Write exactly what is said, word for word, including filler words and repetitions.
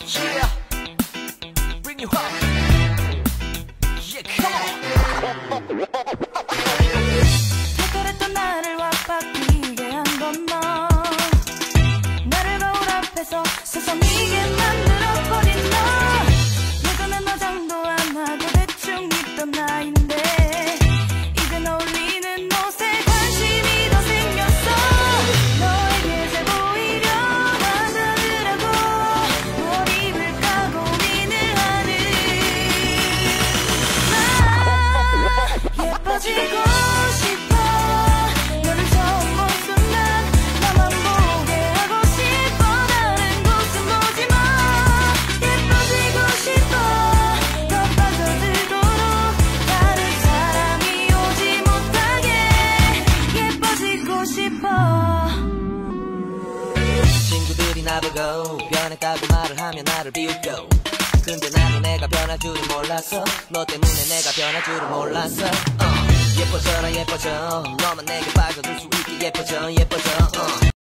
Yeah, bring you home. Yeah, come on. 특별했던 나를 왁박이게 한 건 너. 나를 거울 앞에서 세상이게 만들어버린 너. 예전엔 화장도 안 하고 대충 입던 나인데 이젠 어울리는 옷에 관심이 더 생겼어. 너에게 잘 보이려 하더라고. 뭘 입을까 고민을 하는 나. 예뻐지고 싶어. 너를 처음 본 순간 나만 보게 하고 싶어. 다른 곳은 보지 마. 예뻐지고 싶어. 더 빠져들도록 다른 사람이 오지 못하게 예뻐지고 싶어. 친구들이 나보고 변했다고 말을 하면 나를 비웃고, 근데 나는 내가 변할 줄은 몰랐어. 너 때문에 내가 변할 줄은 몰랐어. uh, 예뻐져라 예뻐져. 너만 내게 빠져들 수 있게 예뻐져 예뻐져. uh.